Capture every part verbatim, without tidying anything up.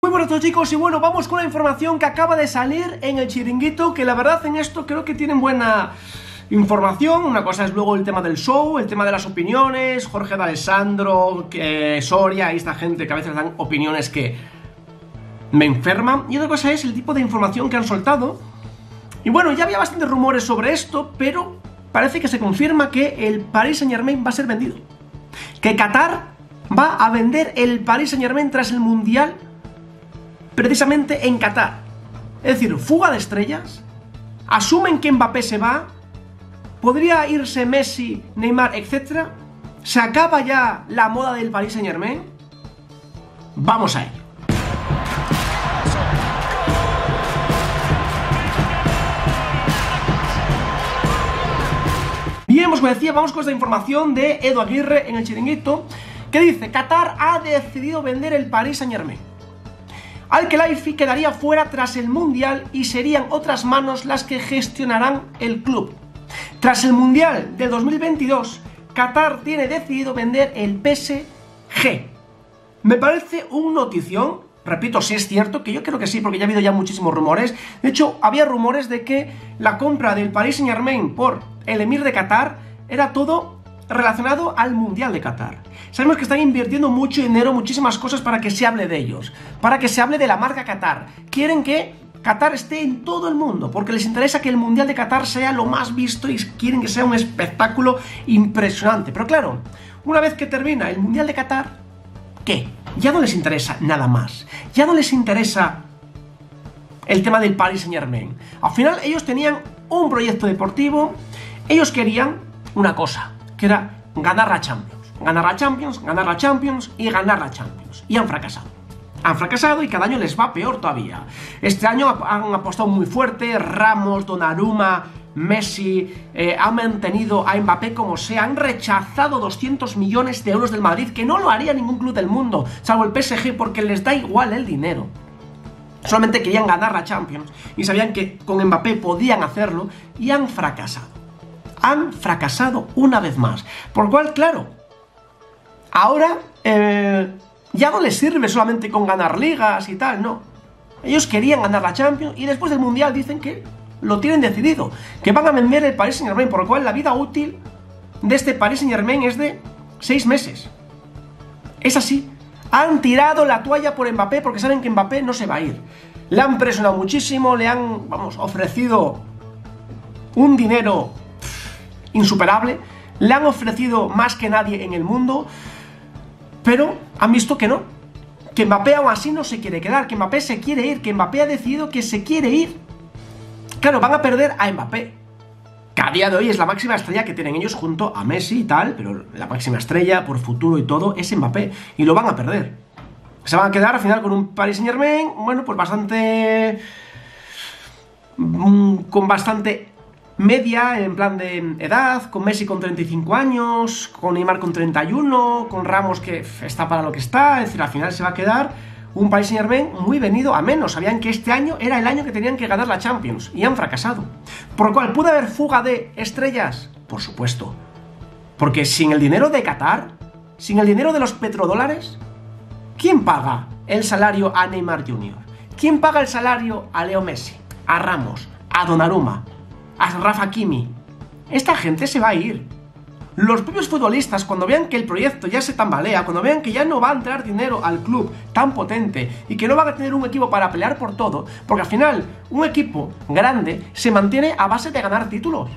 Muy buenas a todos, chicos, y bueno, vamos con la información que acaba de salir en el Chiringuito, que la verdad en esto creo que tienen buena información. Una cosa es luego el tema del show, el tema de las opiniones, Jorge D'Alessandro, que Soria y esta gente que a veces dan opiniones que me enferman, y otra cosa es el tipo de información que han soltado. Y bueno, ya había bastantes rumores sobre esto, pero parece que se confirma que el Paris Saint-Germain va a ser vendido, que Qatar va a vender el Paris Saint-Germain tras el Mundial precisamente en Qatar. Es decir, fuga de estrellas, asumen que Mbappé se va, podría irse Messi, Neymar, etcétera. Se acaba ya la moda del Paris Saint-Germain. Vamos a ello. Bien, pues como decía, vamos con esta información de Edu Aguirre en el Chiringuito, que dice: Qatar ha decidido vender el Paris Saint-Germain. Al-Khelaifi quedaría fuera tras el Mundial y serían otras manos las que gestionarán el club. Tras el Mundial de dos mil veintidós, Qatar tiene decidido vender el P S G. Me parece un notición, repito, si es cierto, que yo creo que sí, porque ya ha habido ya muchísimos rumores. De hecho, había rumores de que la compra del Paris Saint-Germain por el Emir de Qatar era todo relacionado al Mundial de Qatar. Sabemos que están invirtiendo mucho dinero, muchísimas cosas para que se hable de ellos, para que se hable de la marca Qatar. Quieren que Qatar esté en todo el mundo, porque les interesa que el Mundial de Qatar sea lo más visto y quieren que sea un espectáculo impresionante. Pero claro, una vez que termina el Mundial de Qatar, ¿qué? Ya no les interesa nada más. Ya no les interesa el tema del Paris Saint-Germain. Al final ellos tenían un proyecto deportivo, ellos querían una cosa, que era ganar la Champions. Ganar la Champions, ganar la Champions y ganar la Champions. Y han fracasado. Han fracasado y cada año les va peor todavía. Este año han apostado muy fuerte. Ramos, Donnarumma, Messi, eh, han mantenido a Mbappé como sea. Han rechazado doscientos millones de euros del Madrid, que no lo haría ningún club del mundo, salvo el P S G, porque les da igual el dinero. Solamente querían ganar la Champions y sabían que con Mbappé podían hacerlo, y han fracasado. Han fracasado una vez más. Por lo cual, claro, ahora eh, ya no les sirve solamente con ganar ligas y tal, no. Ellos querían ganar la Champions y después del Mundial dicen que lo tienen decidido, que van a vender el Paris Saint-Germain, por lo cual la vida útil de este Paris Saint-Germain es de seis meses. Es así. Han tirado la toalla por Mbappé porque saben que Mbappé no se va a ir. Le han presionado muchísimo, le han, vamos, ofrecido un dinero insuperable, le han ofrecido más que nadie en el mundo, pero han visto que no, que Mbappé aún así no se quiere quedar, que Mbappé se quiere ir, que Mbappé ha decidido que se quiere ir. Claro, van a perder a Mbappé, que a día de hoy es la máxima estrella que tienen ellos junto a Messi y tal, pero la máxima estrella por futuro y todo es Mbappé, y lo van a perder. Se van a quedar al final con un Paris Saint-Germain, bueno, pues bastante... con bastante media en plan de edad, con Messi con treinta y cinco años, con Neymar con treinta y uno, con Ramos que está para lo que está. Es decir, al final se va a quedar un Paris Saint-Germain muy venido a menos. Sabían que este año era el año que tenían que ganar la Champions y han fracasado. Por lo cual, ¿puede haber fuga de estrellas? Por supuesto. Porque sin el dinero de Qatar, sin el dinero de los petrodólares, ¿quién paga el salario a Neymar junior? ¿Quién paga el salario a Leo Messi, a Ramos, a Donnarumma, a Rafa Hakimi? Esta gente se va a ir. Los propios futbolistas, cuando vean que el proyecto ya se tambalea, cuando vean que ya no va a entrar dinero al club tan potente y que no van a tener un equipo para pelear por todo, porque al final un equipo grande se mantiene a base de ganar títulos.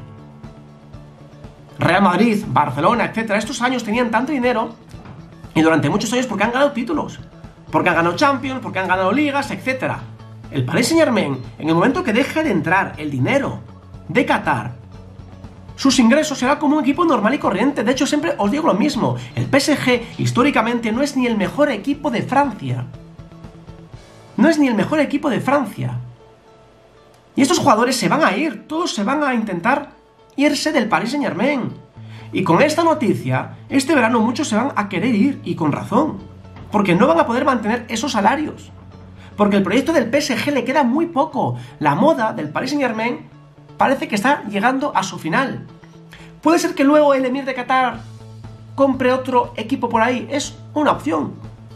Real Madrid, Barcelona, etcétera, estos años tenían tanto dinero, y durante muchos años porque han ganado títulos, porque han ganado Champions, porque han ganado ligas, etcétera. El Paris Saint-Germain, en el momento que deje de entrar el dinero de Qatar, sus ingresos serán como un equipo normal y corriente. De hecho, siempre os digo lo mismo, el P S G históricamente no es ni el mejor equipo de Francia. No es ni el mejor equipo de Francia. Y estos jugadores se van a ir, todos se van a intentar irse del Paris Saint-Germain. Y con esta noticia, este verano muchos se van a querer ir, y con razón, porque no van a poder mantener esos salarios. Porque el proyecto del P S G le queda muy poco. La moda del Paris Saint-Germain parece que está llegando a su final. Puede ser que luego el Emir de Qatar compre otro equipo por ahí, es una opción.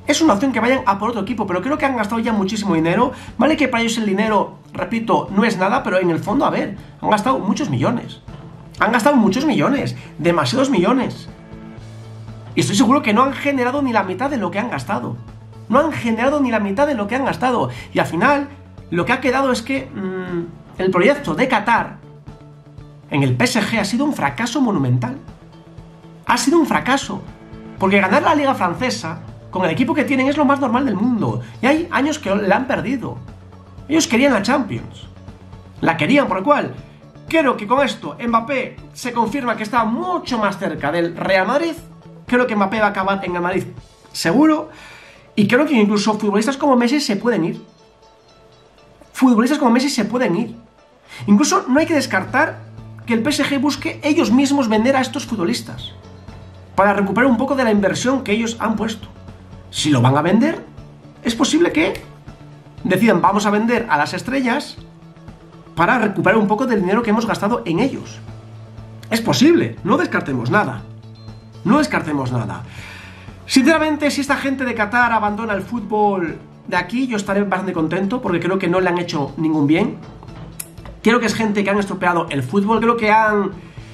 es una opción que vayan a por otro equipo, pero creo que han gastado ya muchísimo dinero. Vale que para ellos el dinero, repito, no es nada, pero en el fondo, a ver, han gastado muchos millones. Han gastado muchos millones, demasiados millones. Y estoy seguro que no han generado ni la mitad de lo que han gastado. No han generado ni la mitad de lo que han gastado. Y al final, lo que ha quedado es que mmm, el proyecto de Qatar en el P S G ha sido un fracaso monumental. Ha sido un fracaso. Porque ganar la Liga Francesa con el equipo que tienen es lo más normal del mundo. Y hay años que la han perdido. Ellos querían la Champions. La querían, por lo cual creo que con esto Mbappé se confirma que está mucho más cerca del Real Madrid. Creo que Mbappé va a acabar en el Madrid seguro. Y creo que incluso futbolistas como Messi se pueden ir. Futbolistas como Messi se pueden ir. Incluso no hay que descartar que el P S G busque ellos mismos vender a estos futbolistas para recuperar un poco de la inversión que ellos han puesto. Si lo van a vender, es posible que decidan vamos a vender a las estrellas para recuperar un poco del dinero que hemos gastado en ellos. Es posible, no descartemos nada. No descartemos nada. Sinceramente, si esta gente de Qatar abandona el fútbol de aquí, yo estaré bastante contento porque creo que no le han hecho ningún bien. Creo que es gente que han estropeado el fútbol, creo que han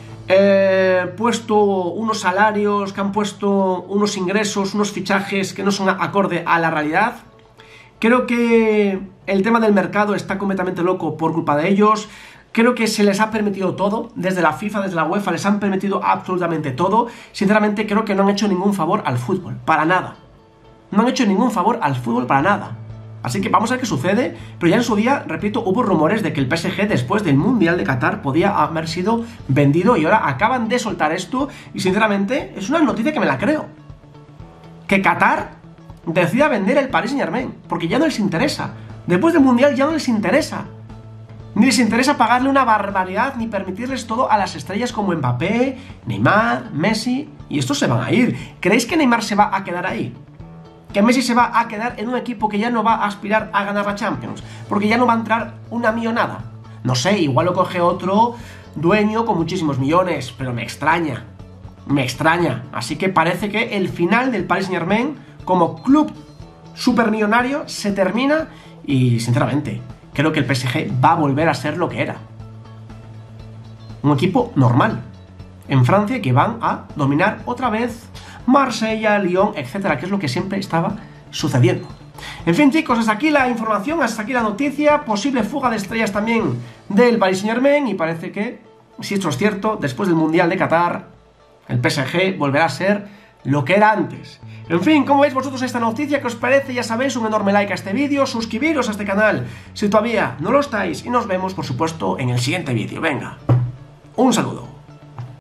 eh, puesto unos salarios, que han puesto unos ingresos, unos fichajes que no son acorde a la realidad. Creo que el tema del mercado está completamente loco por culpa de ellos. Creo que se les ha permitido todo, desde la FIFA, desde la UEFA, les han permitido absolutamente todo. Sinceramente creo que no han hecho ningún favor al fútbol, para nada. No han hecho ningún favor al fútbol para nada. Así que vamos a ver qué sucede, pero ya en su día, repito, hubo rumores de que el P S G después del Mundial de Qatar podía haber sido vendido y ahora acaban de soltar esto y sinceramente es una noticia que me la creo. Que Qatar decida vender el Paris Saint-Germain, porque ya no les interesa. Después del Mundial ya no les interesa. Ni les interesa pagarle una barbaridad, ni permitirles todo a las estrellas como Mbappé, Neymar, Messi, y estos se van a ir. ¿Creéis que Neymar se va a quedar ahí? ¿Que Messi se va a quedar en un equipo que ya no va a aspirar a ganar la Champions? Porque ya no va a entrar una millonada. No sé, igual lo coge otro dueño con muchísimos millones, pero me extraña. Me extraña. Así que parece que el final del Paris Saint-Germain como club supermillonario se termina y, sinceramente, creo que el P S G va a volver a ser lo que era. Un equipo normal. En Francia que van a dominar otra vez Marsella, Lyon, etcétera, que es lo que siempre estaba sucediendo. En fin, chicos, hasta aquí la información, hasta aquí la noticia, posible fuga de estrellas también del Paris Saint-Germain y parece que, si esto es cierto, después del Mundial de Qatar, el P S G volverá a ser lo que era antes. En fin, ¿cómo veis vosotros esta noticia? ¿Qué os parece? Ya sabéis, un enorme like a este vídeo, suscribiros a este canal si todavía no lo estáis y nos vemos, por supuesto, en el siguiente vídeo. Venga, un saludo.